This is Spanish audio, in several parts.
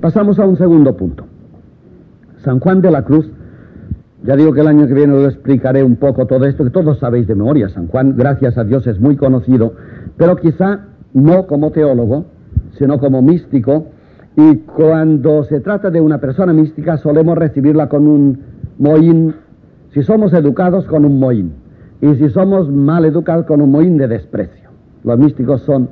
Pasamos a un segundo punto. San Juan de la Cruz, ya digo que el año que viene os explicaré un poco todo esto, que todos sabéis de memoria. San Juan, gracias a Dios, es muy conocido, pero quizá no como teólogo, sino como místico, y cuando se trata de una persona mística solemos recibirla con un mohín, si somos educados, con un mohín, y si somos mal educados, con un mohín de desprecio. Los místicos son...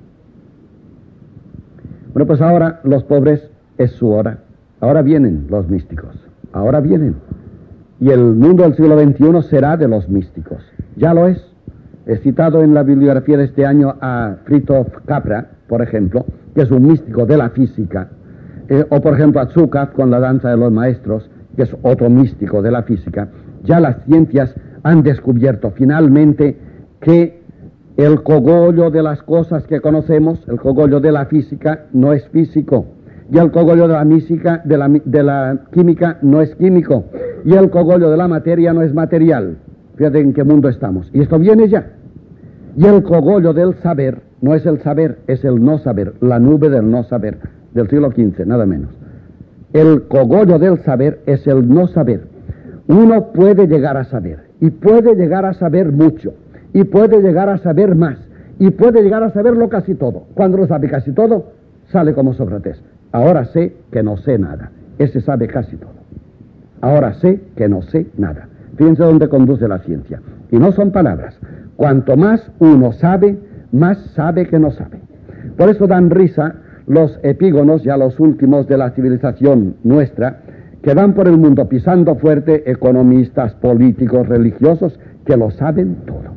Bueno, pues ahora los pobres es su hora. Ahora vienen los místicos. Ahora vienen. Y el mundo del siglo XXI será de los místicos. Ya lo es. He citado en la bibliografía de este año a Fritjof Capra, por ejemplo, que es un místico de la física, o por ejemplo a Zukov con la danza de los maestros, que es otro místico de la física. Ya las ciencias han descubierto finalmente que el cogollo de las cosas que conocemos, el cogollo de la física, no es físico, y el cogollo de la física, de la química, no es químico, y el cogollo de la materia no es material. Fíjate en qué mundo estamos, y esto viene ya. Y el cogollo del saber no es el saber, es el no saber, la nube del no saber, del siglo XV, nada menos. El cogollo del saber es el no saber. Uno puede llegar a saber, y puede llegar a saber mucho, y puede llegar a saber más, y puede llegar a saberlo casi todo. Cuando lo sabe casi todo, sale como Sócrates. Ahora sé que no sé nada. Ese sabe casi todo. Ahora sé que no sé nada. Fíjense dónde conduce la ciencia. Y no son palabras. Cuanto más uno sabe, más sabe que no sabe. Por eso dan risa los epígonos, ya los últimos de la civilización nuestra, que van por el mundo pisando fuerte, economistas, políticos, religiosos, que lo saben todo.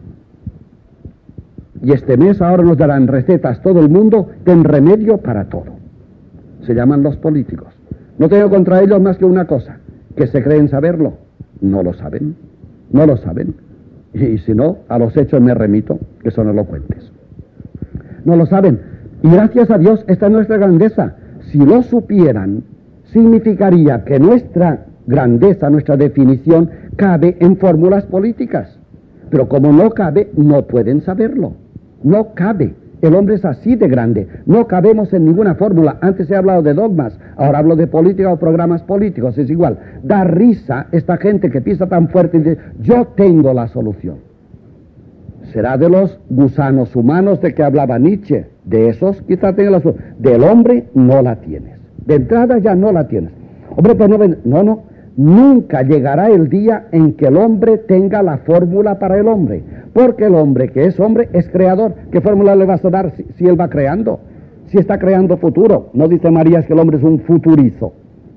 Y este mes ahora nos darán recetas todo el mundo en remedio para todo. Se llaman los políticos. No tengo contra ellos más que una cosa, que se creen saberlo. No lo saben, no lo saben. Y si no, a los hechos me remito, que son elocuentes. No lo saben. Y gracias a Dios, esta es nuestra grandeza. Si lo supieran, significaría que nuestra grandeza, nuestra definición, cabe en fórmulas políticas. Pero como no cabe, no pueden saberlo. No cabe. El hombre es así de grande. No cabemos en ninguna fórmula. Antes he hablado de dogmas, ahora hablo de política o programas políticos. Es igual. Da risa esta gente que pisa tan fuerte y dice, yo tengo la solución. Será de los gusanos humanos de que hablaba Nietzsche. De esos quizá tenga la solución. Del hombre no la tienes. De entrada ya no la tienes. Hombre, pues no. Nunca llegará el día en que el hombre tenga la fórmula para el hombre. Porque el hombre que es hombre es creador. ¿Qué fórmula le vas a dar si él va creando? Si está creando futuro. No dice Marías que el hombre es un futurizo.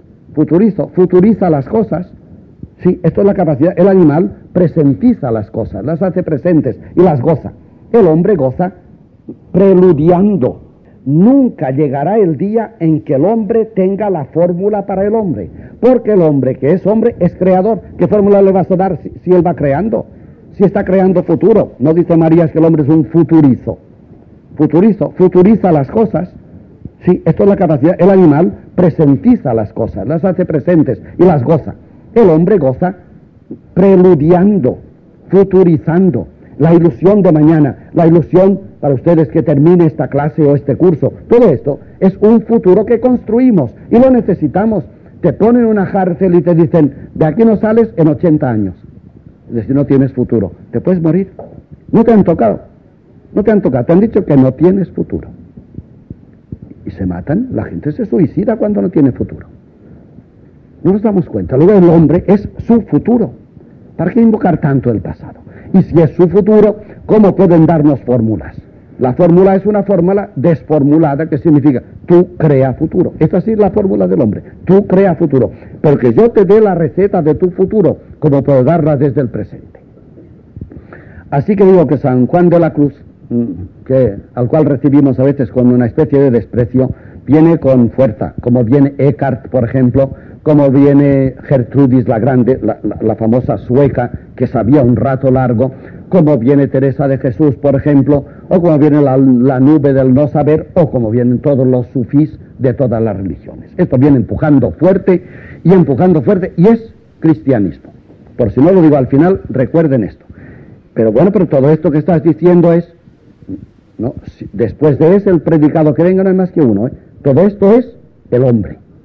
Futuriza las cosas. Sí, esto es la capacidad. El animal presentiza las cosas, las hace presentes y las goza. El hombre goza preludiando. Nunca llegará el día en que el hombre tenga la fórmula para el hombre, porque el hombre que es hombre es creador. ¿Qué fórmula le vas a dar si él va creando? Si está creando futuro. No dice Marías que el hombre es un futurizo. Futuriza las cosas. Sí, esto es la capacidad. El animal presentiza las cosas, las hace presentes y las goza. El hombre goza preludiando, futurizando. La ilusión de mañana, la ilusión para ustedes que termine esta clase o este curso. Todo esto es un futuro que construimos y lo necesitamos. Te ponen una cárcel y te dicen, de aquí no sales en 80 años. Es decir, no tienes futuro. Te puedes morir. No te han tocado. Te han dicho que no tienes futuro. Y se matan. La gente se suicida cuando no tiene futuro. No nos damos cuenta. Luego el hombre es su futuro. ¿Para qué invocar tanto el pasado? Y si es su futuro, ¿cómo pueden darnos fórmulas? La fórmula es una fórmula desformulada que significa tú crea futuro. Esta sí es la fórmula del hombre. Tú crea futuro. Pero que yo te dé la receta de tu futuro, como puedo darla desde el presente. Así que digo que San Juan de la Cruz, al cual recibimos a veces con una especie de desprecio, viene con fuerza, como viene Eckhart, por ejemplo, como viene Gertrudis la Grande, la famosa sueca que sabía un rato largo, como viene Teresa de Jesús, por ejemplo, o como viene la nube del no saber, o como vienen todos los sufís de todas las religiones. Esto viene empujando fuerte, y es cristianismo. Por si no lo digo al final, recuerden esto. Pero bueno, pero todo esto que estás diciendo es, ¿no? Después de ese, el predicado que venga no hay más que uno, ¿eh? Todo esto es el hombre.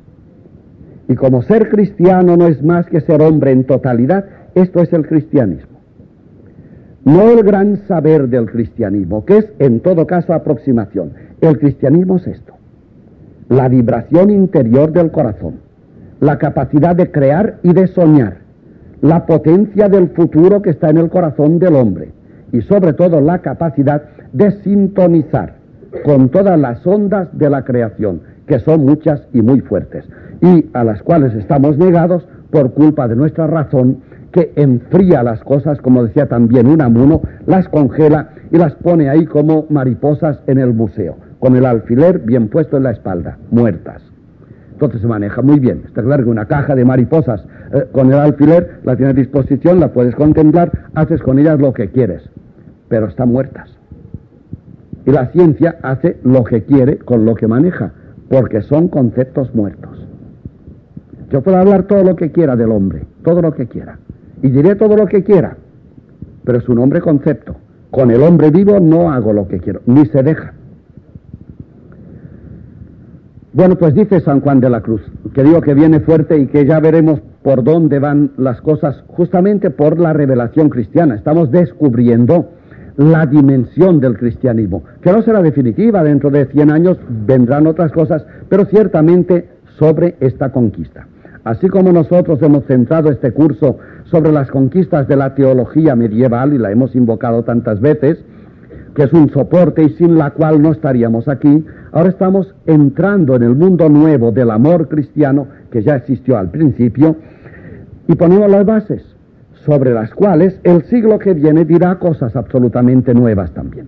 Y como ser cristiano no es más que ser hombre en totalidad, esto es el cristianismo. No el gran saber del cristianismo, que es en todo caso aproximación. El cristianismo es esto: la vibración interior del corazón, la capacidad de crear y de soñar, la potencia del futuro que está en el corazón del hombre, y sobre todo la capacidad de sintonizar con todas las ondas de la creación, que son muchas y muy fuertes, y a las cuales estamos negados por culpa de nuestra razón, que enfría las cosas, como decía también Unamuno, las congela y las pone ahí como mariposas en el museo, con el alfiler bien puesto en la espalda, muertas. Entonces se maneja muy bien. Está claro que una caja de mariposas con el alfiler la tienes a disposición, la puedes contemplar, haces con ellas lo que quieres, pero están muertas. Y la ciencia hace lo que quiere con lo que maneja, porque son conceptos muertos. Yo puedo hablar todo lo que quiera del hombre, todo lo que quiera, y diré todo lo que quiera, pero es un hombre concepto. Con el hombre vivo no hago lo que quiero, ni se deja. Bueno, pues dice San Juan de la Cruz, que digo que viene fuerte y que ya veremos por dónde van las cosas, justamente por la revelación cristiana. Estamos descubriendo la dimensión del cristianismo, que no será definitiva, dentro de 100 años vendrán otras cosas, pero ciertamente sobre esta conquista. Así como nosotros hemos centrado este curso sobre las conquistas de la teología medieval, y la hemos invocado tantas veces, que es un soporte y sin la cual no estaríamos aquí, ahora estamos entrando en el mundo nuevo del amor cristiano, que ya existió al principio, y ponemos las bases, sobre las cuales el siglo que viene dirá cosas absolutamente nuevas también.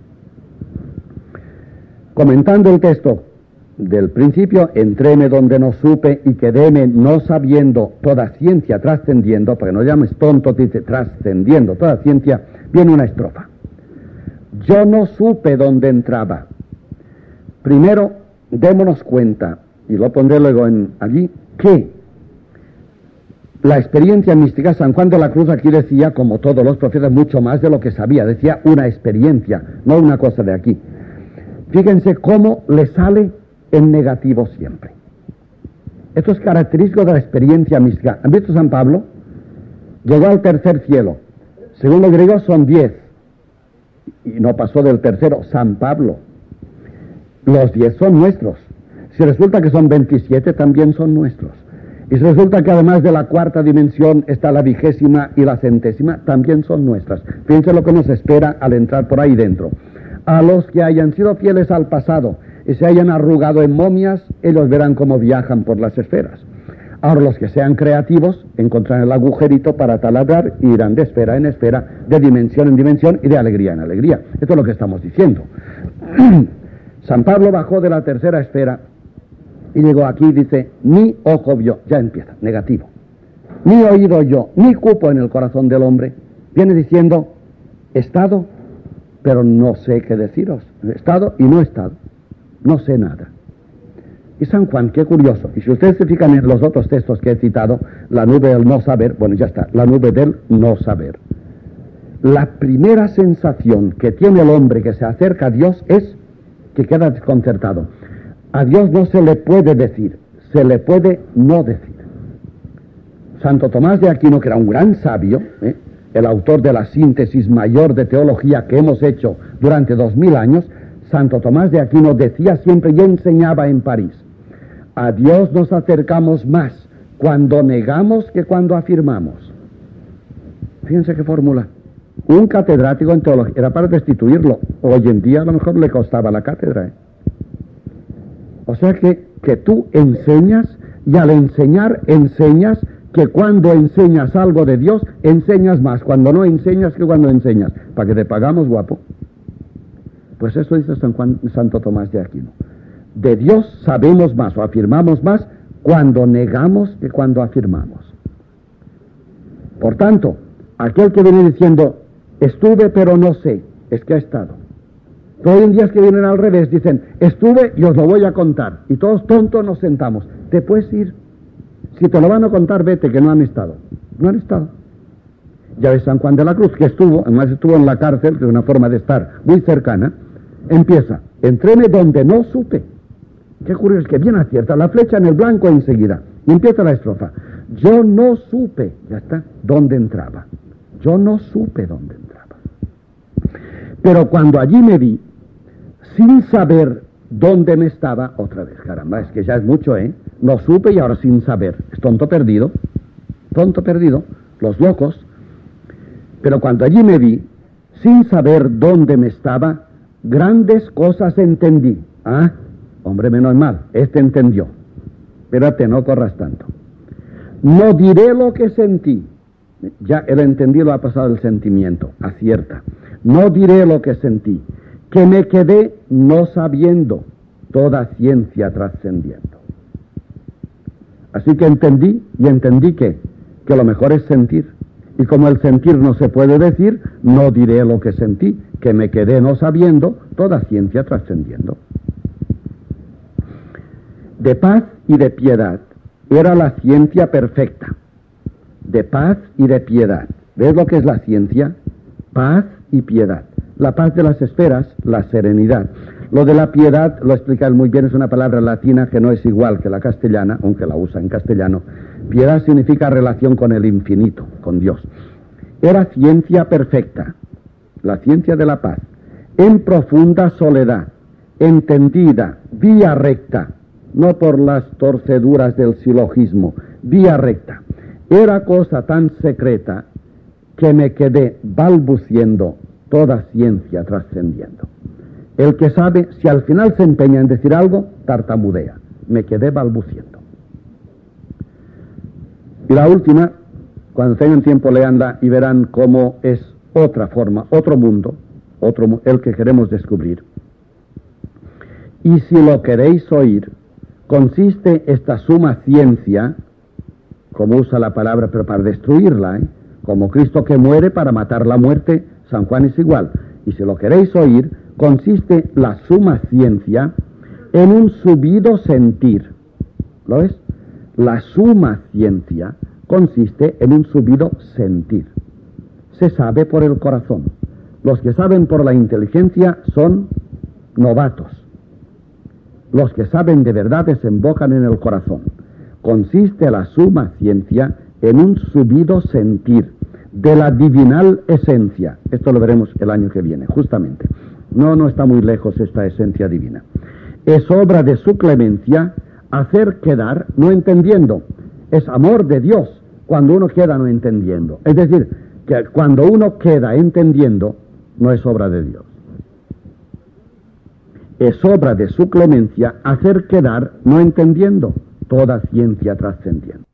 Comentando el texto del principio, entréme donde no supe y quedéme no sabiendo toda ciencia trascendiendo, para que no llames tonto, dice trascendiendo toda ciencia, viene una estrofa. Yo no supe dónde entraba. Primero, démonos cuenta, y lo pondré luego allí, que la experiencia mística, San Juan de la Cruz aquí decía, como todos los profetas, mucho más de lo que sabía, decía una experiencia, no una cosa de aquí. Fíjense cómo le sale en negativo siempre. Esto es característico de la experiencia mística. ¿Han visto San Pablo? Llegó al tercer cielo. Según los griegos son 10. Y no pasó del tercero. San Pablo. Los 10 son nuestros. Si resulta que son 27, también son nuestros. Y si resulta que además de la cuarta dimensión está la 20ª y la 100ª, también son nuestras. Fíjense lo que nos espera al entrar por ahí dentro. A los que hayan sido fieles al pasado y se hayan arrugado en momias, ellos verán cómo viajan por las esferas. Ahora los que sean creativos encontrarán el agujerito para taladrar y irán de esfera en esfera, de dimensión en dimensión y de alegría en alegría. Esto es lo que estamos diciendo. San Pablo bajó de la tercera esfera y llegó aquí y dice, ni ojo vio, ya empieza, negativo. Ni oído yo, ni cupo en el corazón del hombre. Viene diciendo, he estado, pero no sé qué deciros. He estado y no he estado. No sé nada. Y San Juan, qué curioso. Y si ustedes se fijan en los otros textos que he citado, la nube del no saber, bueno, ya está, la nube del no saber. La primera sensación que tiene el hombre que se acerca a Dios es que queda desconcertado. A Dios no se le puede decir, se le puede no decir. Santo Tomás de Aquino, que era un gran sabio, el autor de la síntesis mayor de teología que hemos hecho durante 2000 años, Santo Tomás de Aquino decía siempre y enseñaba en París, a Dios nos acercamos más cuando negamos que cuando afirmamos. Fíjense qué fórmula. Un catedrático en teología, era para destituirlo. Hoy en día a lo mejor le costaba la cátedra. O sea que tú enseñas y al enseñar, enseñas que cuando enseñas algo de Dios, enseñas más cuando no enseñas que cuando enseñas. ¿Para que te pagamos, guapo? Pues eso dice Santo Tomás de Aquino. De Dios sabemos más o afirmamos más cuando negamos que cuando afirmamos. Por tanto, aquel que viene diciendo, estuve pero no sé, es que ha estado. Hoy en días que vienen al revés, dicen, estuve y os lo voy a contar. Y todos tontos nos sentamos. Te puedes ir. Si te lo van a contar, vete, que no han estado. No han estado. Ya ves San Juan de la Cruz, que estuvo, además estuvo en la cárcel, que es una forma de estar muy cercana, empieza, entréme donde no supe. Qué curioso, es que bien acierta la flecha en el blanco enseguida. Y empieza la estrofa. Yo no supe, ya está, dónde entraba. Yo no supe dónde entraba. Pero cuando allí me vi, sin saber dónde me estaba, otra vez, caramba, es que ya es mucho, ¿eh? No supe y ahora sin saber. Es tonto perdido, los locos. Pero cuando allí me vi, sin saber dónde me estaba, grandes cosas entendí. Ah, hombre, menos mal, este entendió. Espérate, no corras tanto. No diré lo que sentí. Ya el entendido ha pasado el sentimiento, acierta. No diré lo que sentí, que me quedé no sabiendo, toda ciencia trascendiendo. Así que entendí, y entendí que lo mejor es sentir. Y como el sentir no se puede decir, no diré lo que sentí, que me quedé no sabiendo, toda ciencia trascendiendo. De paz y de piedad era la ciencia perfecta. De paz y de piedad. ¿Ves lo que es la ciencia? Paz y piedad. La paz de las esferas, la serenidad. Lo de la piedad, lo explica él muy bien, es una palabra latina que no es igual que la castellana, aunque la usa en castellano. Piedad significa relación con el infinito, con Dios. Era ciencia perfecta, la ciencia de la paz, en profunda soledad, entendida, vía recta, no por las torceduras del silogismo, vía recta. Era cosa tan secreta que me quedé balbuciendo, toda ciencia trascendiendo. El que sabe, si al final se empeña en decir algo, tartamudea. Me quedé balbuciendo. Y la última, cuando tengan tiempo, leanla y verán cómo es otra forma, otro mundo, el que queremos descubrir. Y si lo queréis oír, consiste esta suma ciencia, como usa la palabra, pero para destruirla, como Cristo que muere para matar la muerte, San Juan es igual. Y si lo queréis oír, consiste la suma ciencia en un subido sentir. ¿Lo ves? La suma ciencia consiste en un subido sentir. Se sabe por el corazón. Los que saben por la inteligencia son novatos. Los que saben de verdad desembocan en el corazón. Consiste la suma ciencia en un subido sentir de la divinal esencia. Esto lo veremos el año que viene, justamente. No está muy lejos esta esencia divina. Es obra de su clemencia hacer quedar no entendiendo. Es amor de Dios cuando uno queda no entendiendo. Es decir, que cuando uno queda entendiendo, no es obra de Dios. Es obra de su clemencia hacer quedar no entendiendo, toda ciencia trascendiendo.